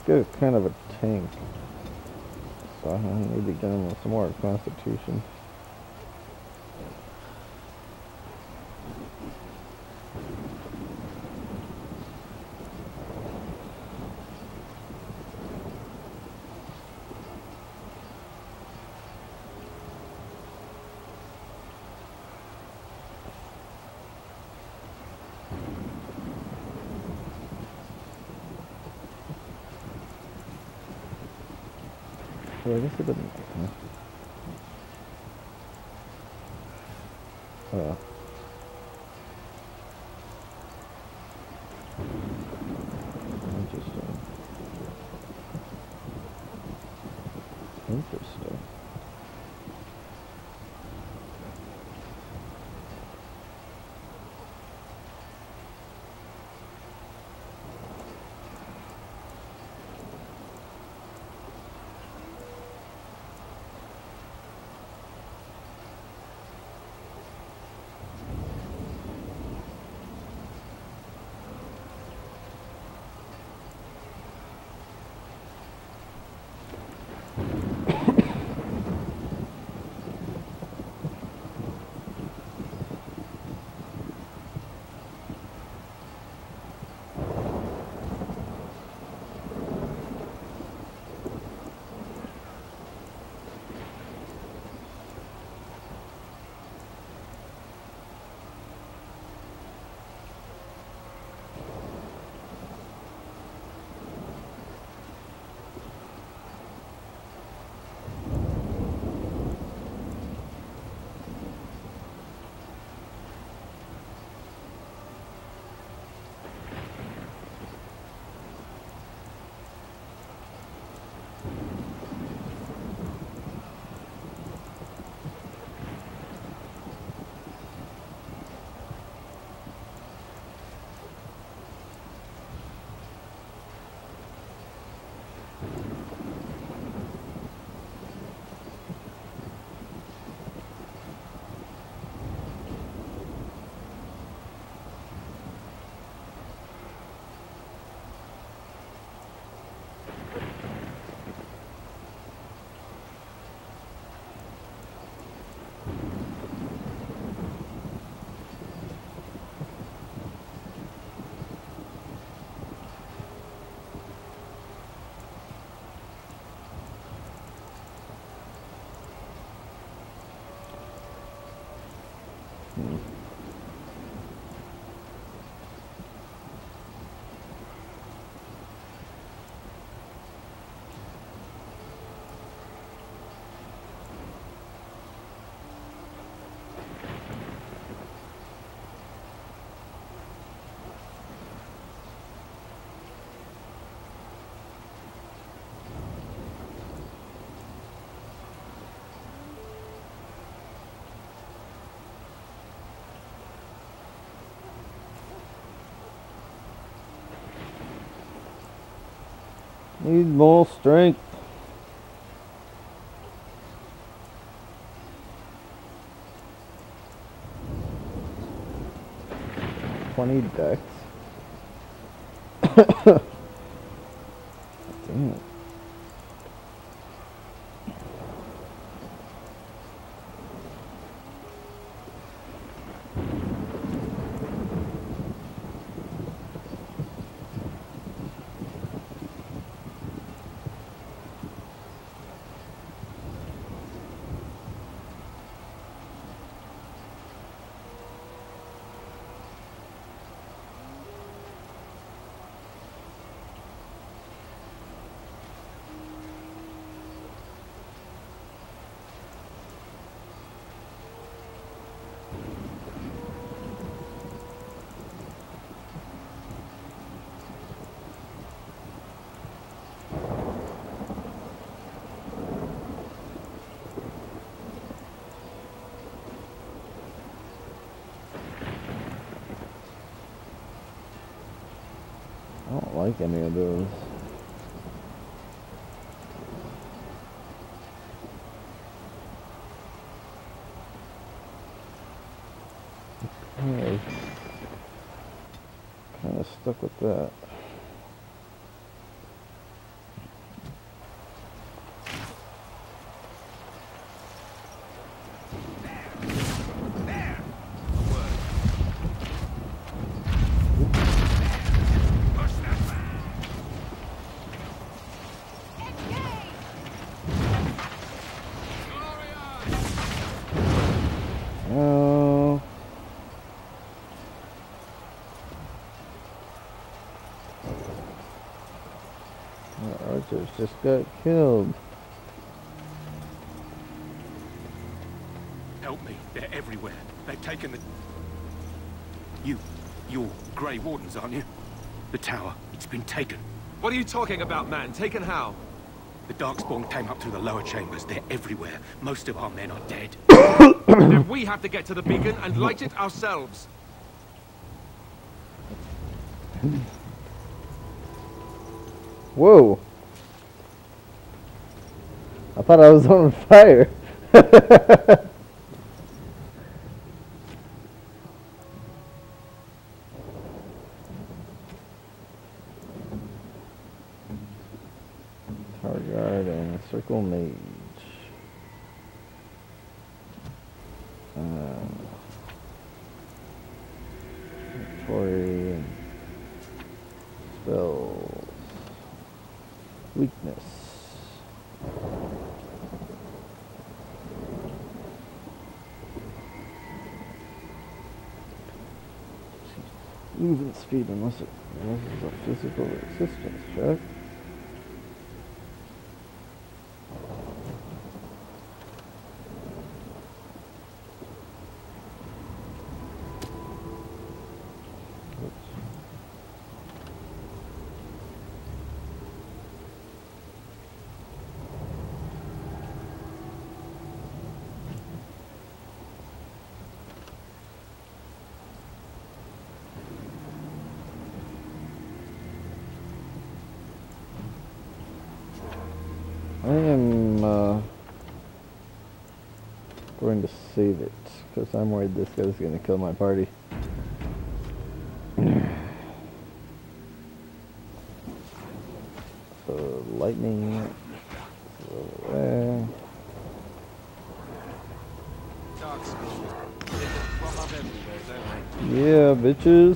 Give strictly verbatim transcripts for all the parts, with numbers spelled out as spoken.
guy is kind of a tank. So I need to get him some more constitution. So I guess it doesn't. Uh, interesting. Interesting. Hmm. Need more strength. Twenty decks. Damn it. I don't like any of those. Okay. Kind of stuck with that. The archers just got killed. Help me, they're everywhere. They've taken the... You, you're Grey Wardens, aren't you? The tower, it's been taken. What are you talking about, man? Taken how? The Darkspawn came up through the lower chambers. They're everywhere. Most of our men are dead. Then we have to get to the beacon and light it ourselves. Whoa! I thought I was on fire. Tower guard and circle mage. Uh, Victory and spells. Weakness. Movement speed unless it loses a physical resistance check. I am uh, going to save it because I'm worried this guy's going to kill my party. So lightning. So there. Yeah, bitches.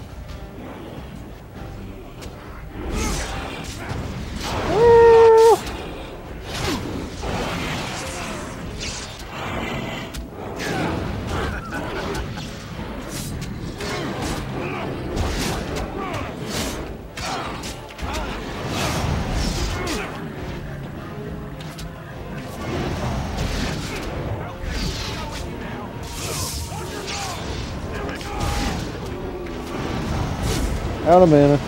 Out of mana.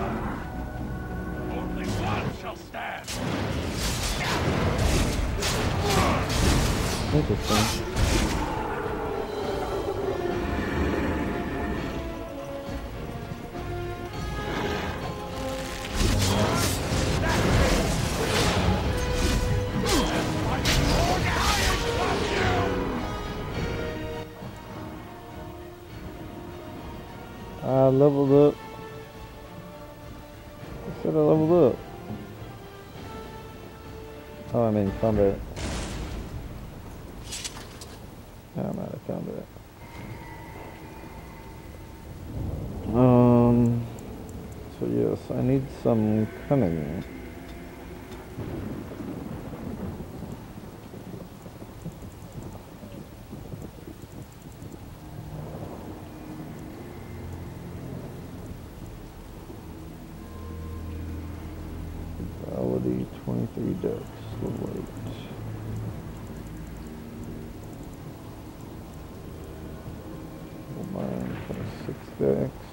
Only one shall stand. Interesting. I leveled up. I said I leveled up. Oh, I'm in combat. No, I'm out of combat. Um. So yes, I need some cunning. twenty-three dex, level eight. Level nine, twenty-six dex.